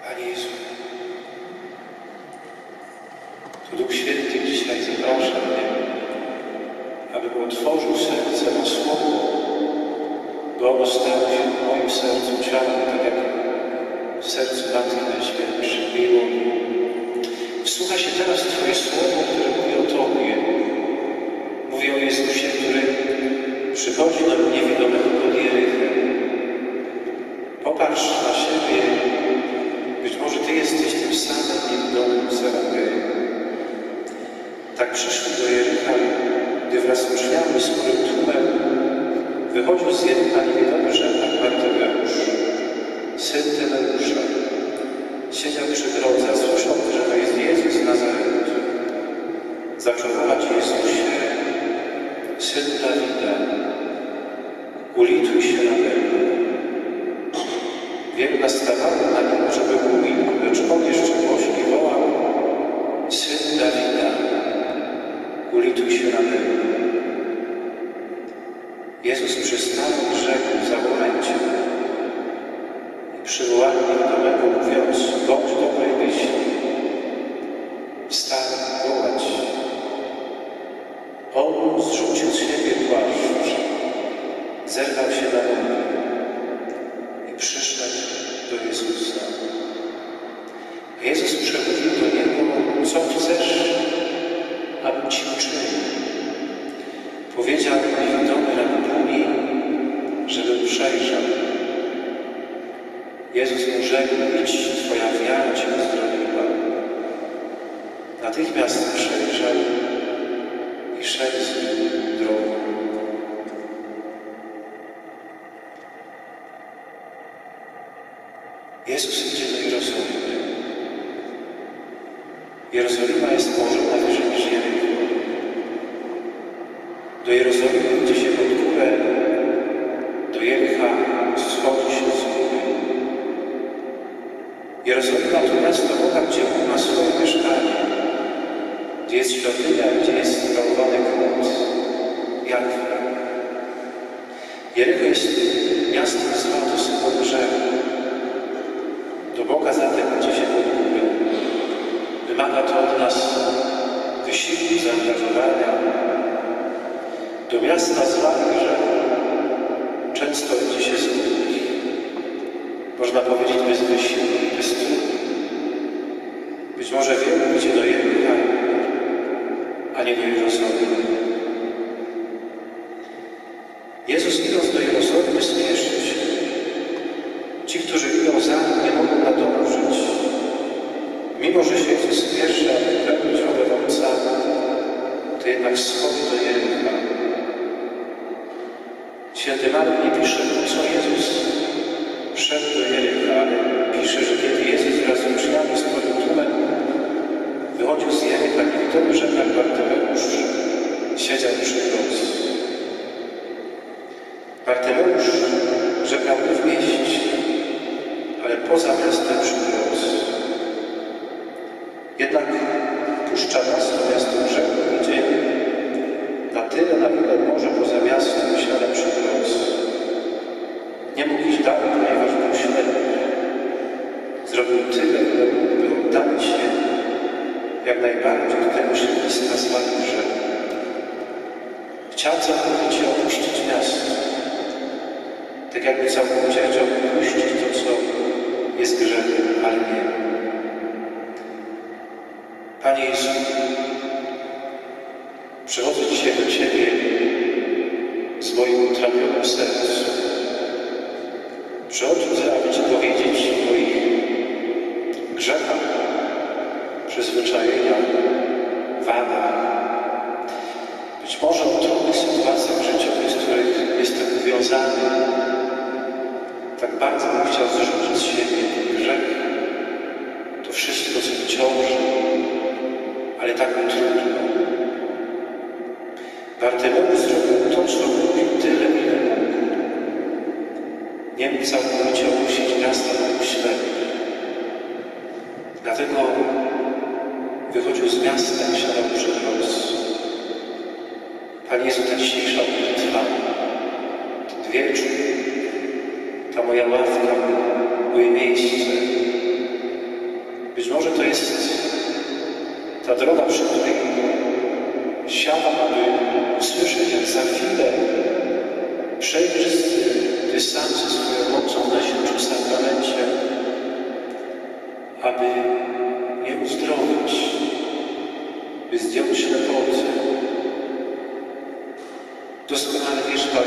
Panie Jezu, to Duch Święty dzisiaj zaprasza mnie, abym otworzył serce na Słowo, bo ono stało się w moim sercu ciałem, tak jak w sercu Matki Najświętszej, miło. Wsłucha się teraz w Twoje Słowo, które mówi o Tobie. Mówi o Jezusie, który przychodzi do niewidomego pod Jerychem. Popatrz na siebie. Być może Ty jesteś tym samym niewidomym z Ewangelii. Tak przyszli do Jerycha, gdy wraz z uczniami sporym tłumem wychodził z Jerycha niewidomy żebrach Bartymeusz, syn Tymeusza. Siedział przy drodze, a słysząc, że to jest Jezus z Nazaretu, zaczął wołać: Jezusie, Syn Dawida, ulituj się nade mną. Wielu nastawało na niego, żeby umilkł, lecz on jeszcze głośniej wołał: Syn Dawida, ulituj się nade mną. Jezus przystanął i rzekł: zawołajcie. I przywołali niewidomego, mówiąc: bądź dobrej myśli. Wstał wołać. On zrzucił z siebie płaszcz, zerwał się na nogi i przyszedł do Jezusa. Jezus przemówił do niego: co chcesz, abym ci uczynił? Powiedział niewidomy rabuni, żeby przejrzał. Jezus mu rzekł: idź, twoja wiara cię uzdrowiła. Natychmiast przejrzał i szedł z nim drogą. Jezus idzie do Jerozolimy. Jerozolima jest położona wyżej niż Jerycho. Do Jerozolimy idzie się pod górę, do Jerycha schodzi się z góry. Jerozolima to miasto Boga, gdzie Bóg ma swoje mieszkanie, gdzie jest świątynia, gdzie jest sprawowany kult Jahwe. Jerycho jest miastem zła, to symbol grzechu. Do Boga zatem idzie się pod górę. Wymaga to od nas wysiłku, zaangażowania. Do miasta zła i grzechu często idzie się z góry. Można powiedzieć bez wysiłku i bez trudu. Być może wielu idzie do Jerycha, a nie do Jerozolimy. Jezus, idąc do Jerozolimy, spieszy się. Ci, którzy idą za nim, nie mogą nadążyć. Mimo że się Jezus spieszy, aby pełnić wolę Ojca, to jednak schodzi do Jerycha. Święty Marek nie pisze, po co Jezus szedł do Jerycha, ale pisze, że kiedy Jezus wraz z uczniami sporym tłumem wychodził z Jerycha, niewidomy żebrak Bartymeusz siedział przy drodze. Bartymeusz żebrał w mieście, ale poza miastem przy drodze. Jednak puszcza nas do miasta brzegu, gdzie na tyle, na ile może poza miastem siada przy drodze. Nie mógł iść dalej, ponieważ był ślepy. Zrobił tyle, ile mógł, by oddalić się jak najbardziej do tego środowiska zwanego grzechu. Chciał całkowicie opuścić miasto. Tak jakby całkowicie chciał opuścić to, co jest grzechem, ale nie. Panie Jezu, przychodzę dzisiaj do Ciebie z moim utrapionym sercem. Przychodzę, aby Ci powiedzieć o moich grzechach, przyzwyczajeniach, wadach. Być może o trudnych sytuacjach życiowych, z których jestem uwiązany. Tak bardzo bym chciał zrzucić z siebie ten grzech, to wszystko, co mi ciąży, ale tak mi trudno. Bartymeusz zrobił to, co robił, tyle, ile mógł. Nie mógł całkowicie opuścić miasta, bo był ślepy. Dlatego wychodził z miasta i siadał przy drodze. Panie Jezu, ta dzisiejsza modlitwa, ten wieczór, ta moja ławka, moje miejsce,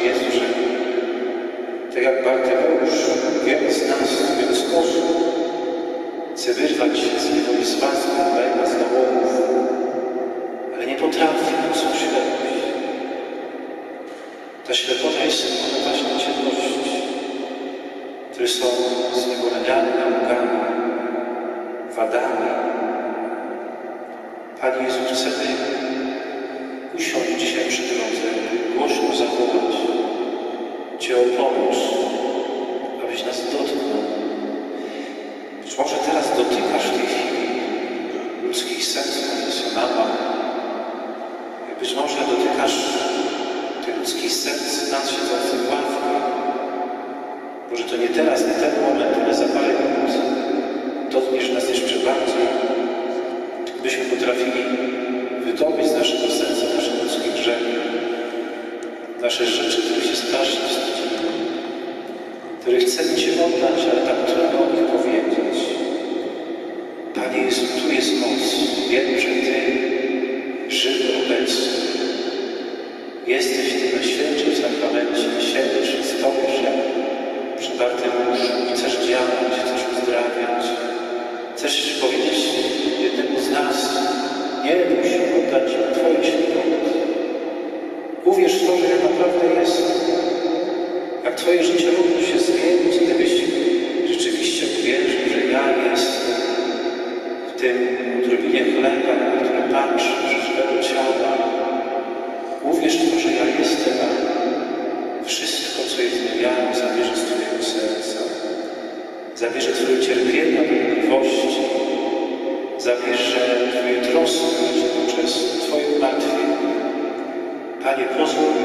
Jezu, że tak jak Bartymeusz, wiele z nas w wiele sposób chce wyrwać się z niewolnictwa, z dołowów, ale nie potrafi, bo są ślepi. Ta ślepota jest symbolem właśnie ciemności, które są zniewoleniami, naukami, wadami. Panie Jezu, chcemy usiąść dzisiaj przy drodze, głośno zawołać Cię o pomoc, abyś nas dotknął. Być może teraz dotykasz w tej chwili ludzkich serc konfesjonalnych. Być może dotykasz tych ludzkich serc nas siedzących w ławkach. Może to nie teraz, nie ten moment, ale za parę minut dotkniesz nas jeszcze bardziej, byśmy potrafili wydobyć z naszego serca nasze ludzkie grzechy, nasze rzeczy, które się strasznie wstydzimy, które chcemy Cię oddać, ale tak trudno o nich powiedzieć. Panie Jezu, tu jest moc. Wiem, że Ty, żywy, obecny, jesteś Ty na świętym sakramencie, siedzisz, stoisz jak przy Bartymeuszu i chcesz działać, chcesz uzdrawiać. Chcesz powiedzieć jednemu z nas, nie bój się oddać Twojej świętości. Uwierz w to, że jak naprawdę jest. Jak Twoje życie mogło się zmienić, gdybyś rzeczywiście uwierzył, że ja jestem w tym odrobinie chleba, na które patrzysz, żywego ciała. Uwierz w to, że ja jestem, a wszystko, co jest niewiarą, zabierze z Twojego serca. Zabierze Twoje cierpienia, dolegliwości. Zabierze Twoje troski poprzez Twoje umartwienie. Panie, pozwól